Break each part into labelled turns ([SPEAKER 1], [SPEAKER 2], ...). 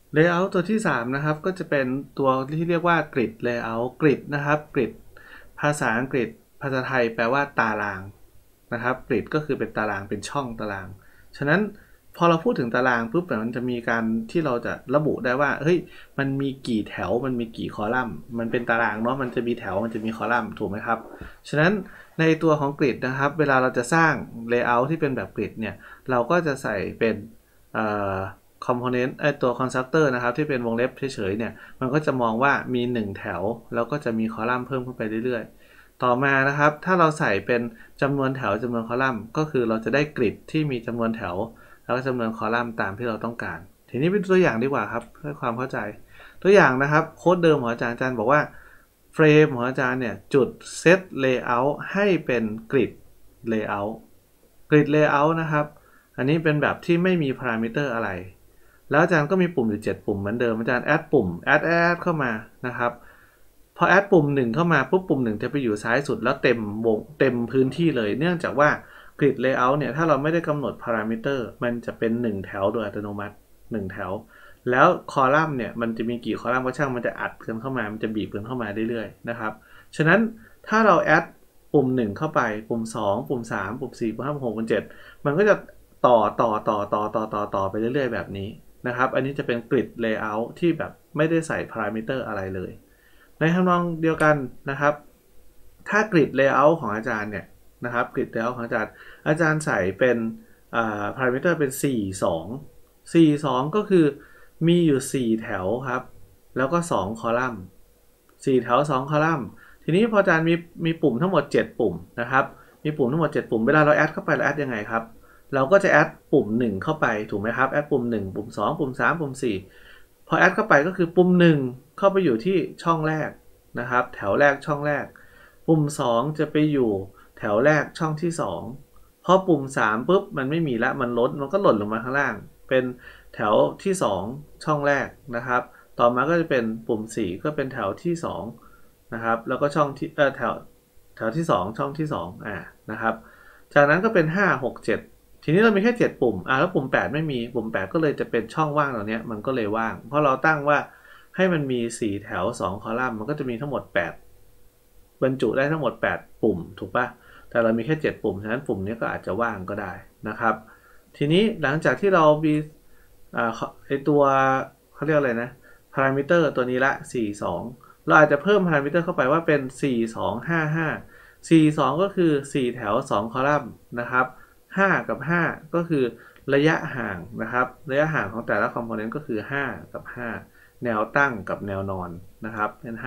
[SPEAKER 1] Layout ตัวที่3นะครับก็จะเป็นตัวที่เรียกว่า Grid Layout Grid นะครับ Grid ภาษาอังกฤษภาษาไทยแปลว่าตารางนะครับ Grid ก็คือเป็นตารางเป็นช่องตารางฉะนั้นพอเราพูดถึงตารางปุ๊บมันจะมีการที่เราจะระบุได้ว่าเฮ้ยมันมีกี่แถวมันมีกี่คอลัมน์มันเป็นตารางเนาะมันจะมีแถวมันจะมีคอลัมน์ถูกไหมครับฉะนั้นในตัวของ Grid นะครับเวลาเราจะสร้าง Layout ที่เป็นแบบ Grid เนี่ยเราก็จะใส่เป็นcomponent ตัว constructor นะครับที่เป็นวงเล็บเฉยๆเนี่ยมันก็จะมองว่ามี1แถวแล้วก็จะมีคอลัมน์เพิ่มขึ้นไปเรื่อยๆต่อมานะครับถ้าเราใส่เป็นจำนวนแถวจำนวนคอลัมน์ก็คือเราจะได้กริดที่มีจำนวนแถวแล้วก็จำนวนคอลัมน์ตามที่เราต้องการทีนี้เป็นตัวอย่างดีกว่าครับเพื่อความเข้าใจตัวอย่างนะครับโค้ดเดิมของอาจารย์บอกว่าเฟรมของอาจารย์เนี่ยจุด set layout ให้เป็นกริด layout กริด layout นะครับอันนี้เป็นแบบที่ไม่มีพารามิเตอร์อะไรแล้วอาจารย์ก็มีปุ่มอยู่7ปุ่มเหมือนเดิมอาจารย์แอดปุ่มแอดเข้ามานะครับพอแอดปุ่ม1เข้ามาปุ๊บปุ่ม1จะไปอยู่ซ้ายสุดแล้วเต็มวงเต็มพื้นที่เลยเนื่องจากว่ากริด layout เนี่ยถ้าเราไม่ได้กำหนดพารามิเตอร์มันจะเป็น1แถวโดยอัตโนมัติ1แถวแล้วคอลัมน์เนี่ยมันจะมีกี่คอลัมน์ก็ช่างมันจะอัดกันเข้ามามันจะบีบกันเข้ามาเรื่อยๆนะครับฉะนั้นถ้าเราแอดปุ่ม1เข้าไปปุ่ม2ปุ่ม3ปุ่ม4ปุ่ม5ปุ่ม6ปุ่ม7มันก็จะต่อไปเรื่อยๆแบบนี้นะครับอันนี้จะเป็นกริด layout ที่แบบไม่ได้ใส่พารามิเตอร์อะไรเลยในทำนองเดียวกันนะครับถ้ากริด layout ของอาจารย์เนี่ยนะครับกริด layout ของอาจารย์ใส่เป็นพารามิเตอร์เป็น42ก็คือมีอยู่4แถวครับแล้วก็2คอลัมน์4แถว2คอลัมน์ทีนี้พออาจารย์มีปุ่มทั้งหมด7ปุ่มนะครับมีปุ่มทั้งหมด7ปุ่มเวลาเราแอดเข้าไปเราแอดยังไงครับเราก็จะแอดปุ่ม1เข้าไปถูกไหมครับแอดปุ่ม1ปุ่ม2ปุ่ม3ปุ่ม4พอแอดเข้าไปก็คือปุ่ม1เข้าไปอยู่ที่ช่องแรกนะครับแถวแรกช่องแรกปุ่ม2จะไปอยู่แถวแรกช่องที่2พอปุ่ม3ปุ๊บมันไม่มีละมันลดมันก็หล่นลงมาข้างล่างเป็นแถวที่2ช่องแรกนะครับต่อมาก็จะเป็นปุ่ม4ก็เป็นแถวที่2นะครับแล้วก็ช่องที่แถวที่2ช่องที่2นะครับจากนั้นก็เป็น5 6 7ทีนี้เรามีแค่7ปุ่มแล้วปุ่ม8ไม่มีปุ่ม8ก็เลยจะเป็นช่องว่างตรงนี้มันก็เลยว่างเพราะเราตั้งว่าให้มันมี4แถว2คอลัมน์มันก็จะมีทั้งหมด8บรรจุได้ทั้งหมด8ปุ่มถูกปะแต่เรามีแค่7ปุ่มฉะนั้นปุ่มนี้ก็อาจจะว่างก็ได้นะครับทีนี้หลังจากที่เรามีไอตัวเขาเรียกอะไรนะพารามิเตอร์ตัวนี้ละ42เราอาจจะเพิ่มพารามิเตอร์เข้าไปว่าเป็น425542ก็คือ4แถว2คอลัมน์นะครับ5กับ5ก็คือระยะห่างนะครับระยะห่างของแต่ละคอมโพเนนต์ก็คือ5กับ5แนวตั้งกับแนวนอนนะครับเป็น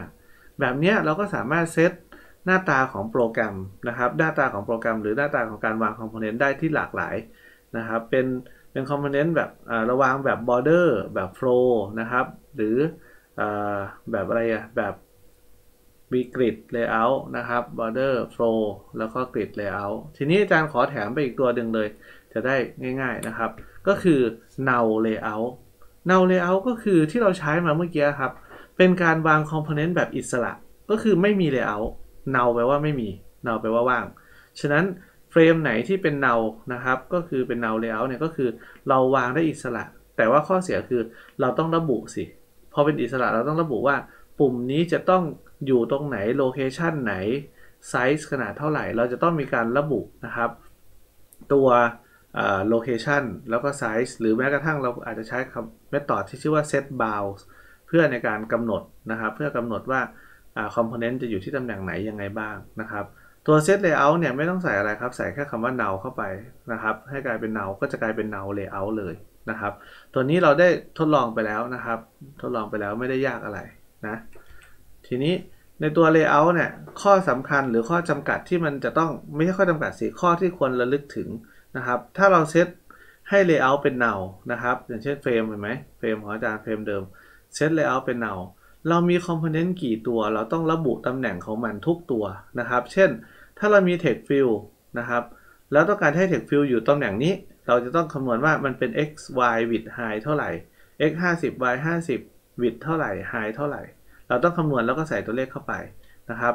[SPEAKER 1] 5แบบนี้เราก็สามารถเซตหน้าตาของโปรแกรมนะครับหน้าตาของโปรแกรมหรือหน้าตาของการวางคอมโพเนนต์ได้ที่หลากหลายนะครับเป็นคอมโพเนนต์แบบระวางแบบ border แบบ flow นะครับหรือแบบอะไรแบบมีกริด layout นะครับ border flow แล้วก็กริด layout ทีนี้อาจารย์ขอแถมไปอีกตัวหนึ่งเลยจะได้ง่ายๆนะครับก็คือ null layout null layout ก็คือที่เราใช้มาเมื่อกี้ครับเป็นการวางคอมโพเนนต์แบบอิสระก็คือไม่มี layout null แปลว่าไม่มี null แปลว่าว่างฉะนั้นเฟรมไหนที่เป็น null นะครับก็คือเป็น null layout เนี่ยก็คือเราวางได้อิสระแต่ว่าข้อเสียคือเราต้องระบุสิพอเป็นอิสระเราต้องระบุว่าปุ่มนี้จะต้องอยู่ตรงไหนโลเคชันไหนไซส์ขนาดเท่าไหร่เราจะต้องมีการระบุนะครับตัวโลเคชันแล้วก็ไซส์หรือแม้กระทั่งเราอาจจะใช้คำเมธอดที่ชื่อว่า set bounds เพื่อในการกำหนดนะครับเพื่อกำหนดว่าคอมโพเนนต์จะอยู่ที่ตำแหน่งไหนยังไงบ้างนะครับตัว set layout เนี่ยไม่ต้องใส่อะไรครับใส่แค่คำว่า null เข้าไปนะครับให้กลายเป็น null ก็จะกลายเป็น null layout เลยนะครับตัวนี้เราได้ทดลองไปแล้วนะครับทดลองไปแล้วไม่ได้ยากอะไรนะทีนี้ในตัว layout เนี่ยข้อสำคัญหรือข้อจำกัดที่มันจะต้องไม่ใช่ข้อจำกัดสิข้อที่ควรระลึกถึงนะครับถ้าเราเซตให้ layout เป็น null นะครับอย่างเช่นเฟรมเห็นไหมเฟรมของอาจารย์เฟรมเดิมเซต layout เป็น null เรามีคอมโพเนนต์กี่ตัวเราต้องระบุตำแหน่งของมันทุกตัวนะครับเช่นถ้าเรามี text field นะครับแล้วต้องการให้ text field อยู่ตำแหน่งนี้เราจะต้องคำนวณว่ามันเป็น x y width high เท่าไหร่ x 50 y 50 width เท่าไหร่ high เท่าไหร่เราต้องคำนวณแล้วก็ใส่ตัวเลขเข้าไปนะครับ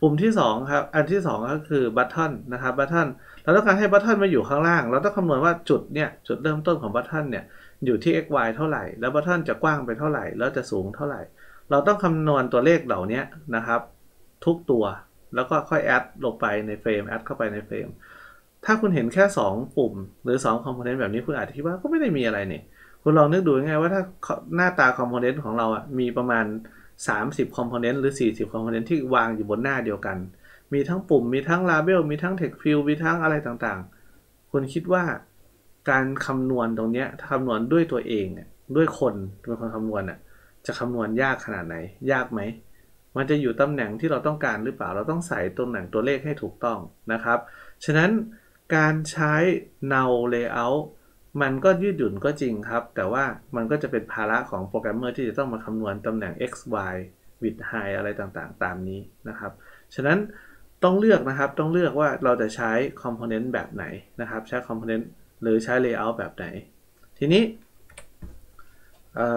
[SPEAKER 1] ปุ่มที่2ครับอันที่2ก็คือ button นะครับ button เราต้องการให้ button มาอยู่ข้างล่างเราต้องคำนวณว่าจุดเนี่ยจุดเริ่มต้นของ button เนี่ยอยู่ที่ x y เท่าไหร่แล้ว button จะกว้างไปเท่าไหร่แล้วจะสูงเท่าไหร่เราต้องคำนวณตัวเลขเหล่านี้นะครับทุกตัวแล้วก็ค่อยแอดลงไปในเฟรมแอดเข้าไปในเฟรมถ้าคุณเห็นแค่2ปุ่มหรือ2 component แบบนี้คุณอาจจะคิดว่าก็ไม่ได้มีอะไรนี่คุณลองนึกดูง่ายๆว่าถ้าหน้าตา component ของเราอะมีประมาณ30 component หรือ40 component ที่วางอยู่บนหน้าเดียวกันมีทั้งปุ่มมีทั้ง label มีทั้ง text field มีทั้งอะไรต่างๆคุณคิดว่าการคำนวณตรงนี้คำนวณด้วยตัวเองด้วยคนเป็นคนคำนวณจะคำนวณยากขนาดไหนยากไหมมันจะอยู่ตำแหน่งที่เราต้องการหรือเปล่าเราต้องใส่ตำแหน่งตัวเลขให้ถูกต้องนะครับฉะนั้นการใช้ null layout มันก็ยืดหยุ่นก็จริงครับแต่ว่ามันก็จะเป็นภาระของโปรแกรมเมอร์ที่จะต้องมาคำนวณตำแหน่ง x y width height อะไรต่างๆตามนี้นะครับฉะนั้นต้องเลือกนะครับต้องเลือกว่าเราจะใช้ component แบบไหนนะครับใช้ component หรือใช้ layout แบบไหนทีนี้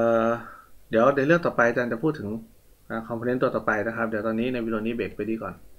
[SPEAKER 1] เดี๋ยวในเรื่องต่อไปอาจารย์จะพูดถึงcomponent ตัวต่อไปนะครับเดี๋ยวตอนนี้ในวิดีโอนี้เบรกไปดีก่อน